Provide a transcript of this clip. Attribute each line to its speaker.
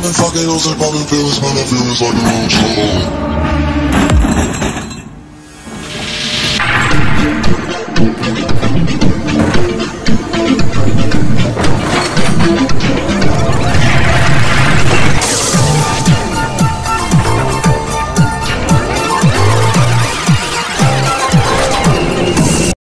Speaker 1: poppin', fucking hoes and poppin' feelings, man, I feel it's like a rockstar.